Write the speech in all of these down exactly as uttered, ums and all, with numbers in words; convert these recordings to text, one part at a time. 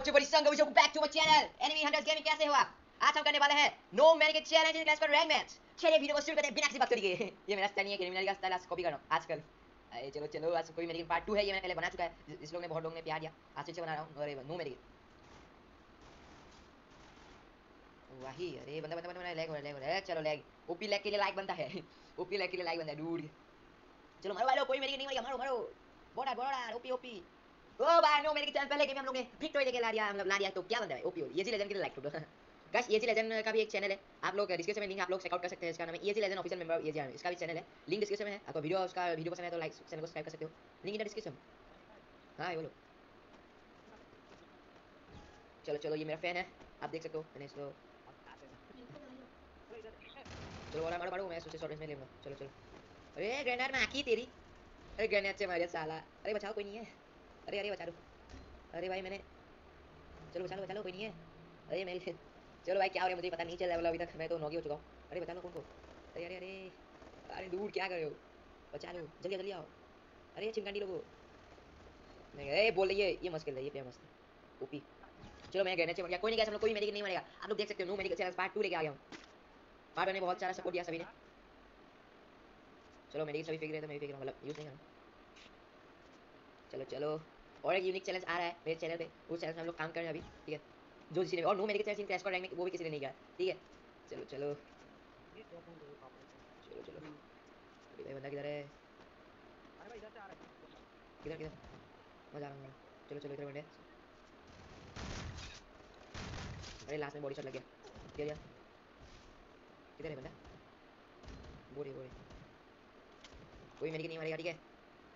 Back to my channel enemy hunters gaming. कैसे हो आप? आज हम करने वाले हैं नो मैन के चैलेंज इन क्लैश पर रैंक मैच। चलिए वीडियो को शुरू करते हैं बिना किसी बात करिए। ये मेरा स्टाइल नहीं है, क्रिमिनल का स्टाइल आज कॉपी कर रहा हूं आजकल। अरे चलो चलो, आज कोई मेडिकेट पार्ट टू है, ये मैंने पहले बना चुका है, इस लोग ने बहुत लोगों ने प्यार दिया, आज से बना रहा हूं। अरे नो मेडिकेट वही। अरे बंदा बंदा बंदा लैग हो रहा है, लैग हो रहा है। चलो लैग, ओपी लैग के लिए लाइक बनता है। ओपी लैग के लिए लाइक बनता है डूड। चलो मारो भाई लोग, कोई मेडिकेट नहीं मरेगा, मारो मारो। Border border OP OP. ओ भाई नो मेडिकेट चैनल पहले गेम में हम लोग ने विक्ट्री लेके ला दिया, मतलब ला दिया तो क्या बनता है ओपी। ये जी लेजेंड के लिए लाइक ठोक दो। गाइस ये जी लेजेंड का भी एक चैनल है, आप लोग डिस्क्रिप्शन में लिंक आप लोग चेकआउट कर सकते हैं। इसका नाम है ये जी लेजेंड ऑफिशियल मेंबर, ये जी इसका भी चैनल है, लिंक डिस्क्रिप्शन में है। आपको वीडियो उसका वीडियो पसंद है तो लाइक चैनल को सब्सक्राइब कर सकते हो, लिंक इन डिस्क्रिप्शन। हां ये बोलो। चलो चलो, ये मेरा फैन है, आप देख सकते हो। मैंने इसको चलो वाला मारो मारो, मैं सोचे शॉर्ट रेंज में ले लूंगा। चलो चलो। अरे ग्रेनेड में आकी तेरी। अरे ग्रेनेड से मारे साला। अरे बचाओ, कोई नहीं है। अरे अरे बचा दो। अरे भाई मैंने, चलो बचा लो बचा लो, कोई नहीं है। अरे मेरे चलो भाई, क्या हो रहा है मुझे पता नहीं चल रहा है, अभी तक मैं तो नॉक ही हो चुका हूँ। अरे बचा लो कौन को। अरे अरे अरे अरे दूर क्या कर रहे हो, बचा लो जल्दी जल्दी आओ। अरे चिमकांडी लोगो नहीं, ए बोल रही है ये मस्त खेल रही है, प्लेयर मस्त ओपी। चलो मैं ग्रेनेड से मर गया, कोई नहीं, गैस हम लोग कोई मेडिकेट नहीं मरेगा। आप लोग देख सकते हो no medkit challenge part two लेके आ गया हूं। पार्ट वन में बहुत सारा सपोर्ट दिया सभी ने। चलो मेडिकेट सभी फेंक रहे थे, मैं भी फेंक रहा हूं, मतलब यूज नहीं कर रहा। चलो चलो, और एक यूनिक चैलेंज आ रहा है मेरे चैनल पे, उस चैनल में हम लोग काम कर रहे हैं अभी, ठीक है। जो किसी ने और नो मेडिकेट चैलेंज क्रैश कर रैंक में वो भी किसी ने नहीं किया, ठीक है। चलो चलो चलो चलो। अरे भाई बंदा किधर है? अरे भाई इधर से आ रहा है। किधर किधर? मैं जा रहा हूँ। चलो चलो इधर बंदे। अरे लास्ट में बॉडी शॉट लग गया, क्या यार। किधर है बंदा? बोरी बोरी, कोई मेडिकेट नहीं मारेगा, ठीक है।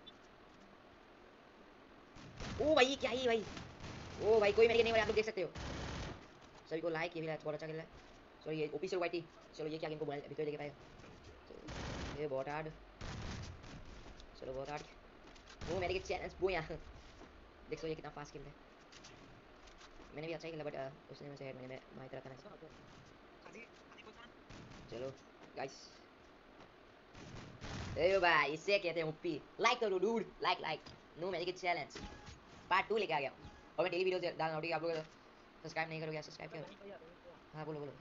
ओ भाई क्या ही भाई, ओ भाई कोई मेडिकेट नहीं मारेगा, आप लोग देख सकते हो। सभी को लाइक, ये भी बहुत अच्छा खेल रहा है। सो ये ओपी से वाईटी। चलो ये क्या गेम को अभी तो लेके पाएगा। ये बहुत हार्ड, चलो बहुत हार्ड। वो मेडिकेट चैलेंज वो यहाँ देख सो ये कितना फास्ट खेल रहा है। मैंने भी अच्छा ही खेला, बट uh, उसने मुझे हेड मैंने मारी तरह करना। चलो गाइस, ए भाई इसे कहते हैं ओपी। लाइक करो dude, like like. No medkit challenge part two लेके आ गया हूं, और मैं डेली वीडियो डालना होगी। आप लोग सब्सक्राइब नहीं करोगे, सब्सक्राइब करो। हां बोलो बोलो।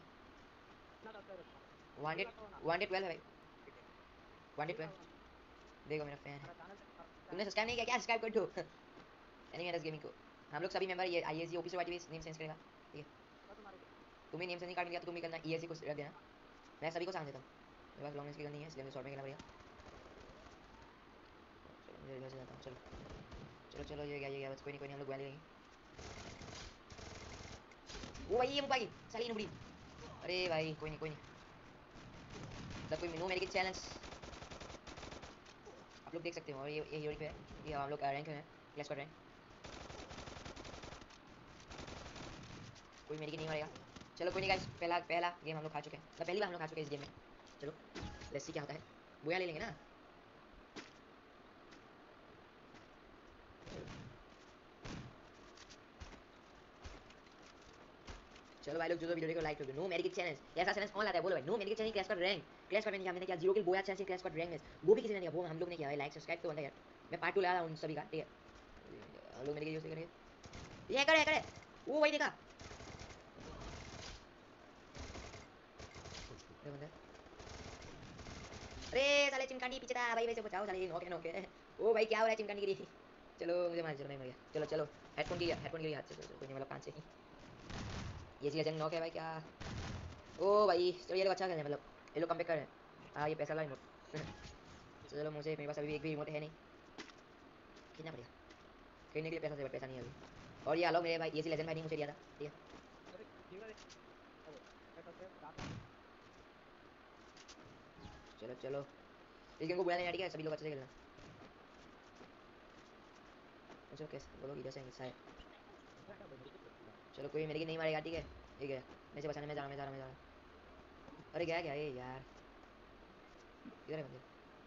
One hundred one hundred twelve है भाई, वन हंड्रेड ट्वेल्व। देखो मेरा फैन है, तुमने सब्सक्राइब नहीं किया क्या? सब्सक्राइब कर दो। एनिमी हंटर्स गेमिंग को हम लोग सभी मेंबर ये आईएसजी ओपी से वाईटी नेम चेंज करेगा, ठीक है। तुम्हें नेम से नहीं कार्ड मिल गया तो तुम भी करना, ईएसजी को रख देना। मैं सभी को सांग देता हूं, मेरे पास लॉन्ग रेंज की गन नहीं है, इसलिए मुझे शॉर्ट में खेलना पड़ेगा। चलो मुझे इधर से जाता हूं। चलो चलो चलो, ये गया ये गया, बस कोई नहीं कोई नहीं, हम लोग वाले लेंगे। ओ भाई ये भाई साली नुबड़ी। अरे भाई कोई नहीं कोई नहीं, मतलब कोई नो मेडिकेट चैलेंज आप लोग देख सकते हो। और ये ये हीरो पे है, ये हम लोग रैंक में है, क्लैश पर रैंक। कोई मेडिकेट नहीं मारेगा। चलो कोई नहीं गाइस, पहला पहला गेम हम लोग खा चुके हैं, मतलब पहली बार हम लोग खा चुके हैं इस गेम में। चलो लेट्स सी क्या होता है, बोया ले लेंगे ना। चलो भाई लोग जो जो वीडियो को लाइक कर दो। नो मेडिकेट चैलेंज, ऐसा चैलेंज कौन लाता है बोलो भाई? नो मेडिकेट चैलेंज क्लैश पर रैंक, क्लैश पर मैंने किया जीरो किल बोया चैलेंज क्लैश पर रैंक में, वो भी किसी ने नहीं किया, वो हम लोग ने किया है। लाइक सब्सक्राइब तो बनता है यार, मैं पार्ट टू ला रहा हूं सभी का, ठीक है। हम लोग मेडिकेट यूज करेंगे। ये हैकर हैकर है, वो भाई देखा। अरे बंदा, अरे साले चिमकांडी पीछे था भाई, वैसे बचाओ साले, नोके नोके। ओ भाई क्या हो रहा है चिमकांडी गिरी। चलो मुझे मार, चलो मैं मर गया। चलो चलो हेडफोन गिरा, हेडफोन गिरी हाथ से, कोई नहीं मतलब कान से। ये जी लेजेंड नॉक है भाई क्या। ओ भाई चलो ये लोग अच्छा कर रहे हैं, मतलब ये लोग कम बैक कर रहे हैं। हाँ ये पैसा वाला रिमोट। चलो मुझे, मेरे पास अभी एक भी रिमोट है नहीं, खरीदना पड़ेगा। खरीदने के लिए पैसा चाहिए, पैसा नहीं है अभी। और ये आलो मेरे भाई, ये जी लेजेंड भाई ने मुझे दिया था, ठीक है। चलो चलो, इस गेम को बुला लेना, ठीक है, सभी लोग अच्छे से खेलना। चलो कैसे वो लोग इधर से आएंगे शायद। चलो कोई मेरे की नहीं मारेगा, ठीक है। ये गया, मैं से बचाने में जा रहा मैं जा रहा मैं जा रहा। अरे गया क्या ये यार, किधर है बंदे?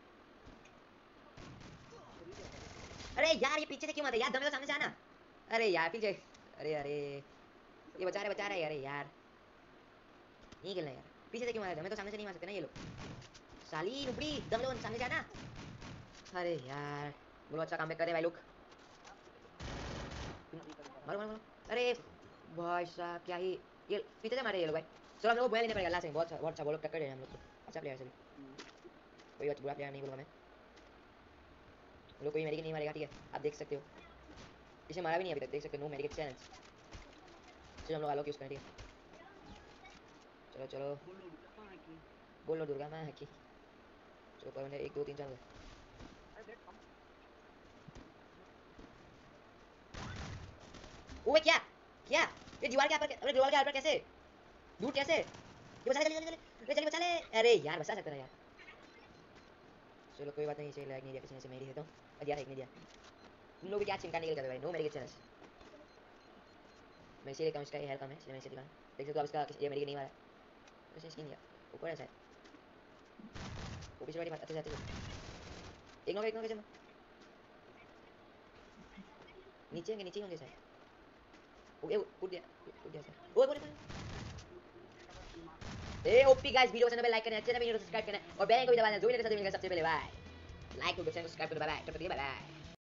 अरे यार ये पीछे से क्यों मारते यार, दम है तो सामने से आना। अरे यार पीछे, अरे अरे ये बचा रहे बचा रहे, अरे यार नहीं खेलना यार, पीछे से क्यों मार रहे? हमें तो सामने से नहीं मार सकते ना ये लोग। साली नुबड़ी, दम लो सामने से आना। अरे यार बोलो अच्छा काम कर रहे भाई लोग। मारो मारो मारो। अरे भाई साहब क्या ही ये पीछे से मारे ये लोग भाई। चलो हम लोग को बुआ लेने पड़ेगा अल्लाह से, बहुत बहुत अच्छा बॉल टक्कर दे रहे हैं हम लोग को। अच्छा प्लेयर है सभी, कोई अच्छा बुरा प्लेयर नहीं बोलूँगा मैं। हम लोग कोई मेडिकेट नहीं मारेगा, ठीक है आप देख सकते हो। इसे मारा भी नहीं अभी तक, देख सकते हो, नो मेडिकेट चैलेंज। चलो हम लोग आलोक यूज़ करें, ठीक है। चलो चलो बोलो कहाँ की बोलो दुर्गा माँ की। चलो पर एक दो तीन चार। अरे देख हम ओए क्या क्या ये दीवार के ऊपर, अरे दीवार के ऊपर कैसे दूर कैसे? ये बचा ले जल्दी जल्दी जल्दी जल्दी बचा ले। अरे यार बचा सकता था यार। चलो कोई बात नहीं, इसे लैग नहीं दिया किसी ने, से मेरी देता हूँ। दिया एक नहीं दिया। तुम लोग भी क्या चिंता निकल कर भाई, नो मेडिकेट चैलेंज। मैं इसीलिए कहूँ इसका ये हेल्थ कम है, इसलिए मैं इसे दिखाना। देख सकते हो अब इसका ये मेडिकेट नहीं मारा है, वैसे इसकी नहीं है ऊपर है शायद। वो पिछले वाली बात अच्छे से अच्छे से एक नौ एक नौ कैसे नीचे होंगे, नीचे होंगे शायद। ओके कूद दिया कूद दिया शायद। ओए बोले ए ओपी गाइस, वीडियो को चैनल पे लाइक करना, चैनल पे वीडियो को सब्सक्राइब करना और बेल आइकन को भी दबाना, जो भी मेरे साथ मिलेगा सबसे पहले। बाय लाइक को चैनल को सब्सक्राइब करो, बाय बाय, बाय बाय।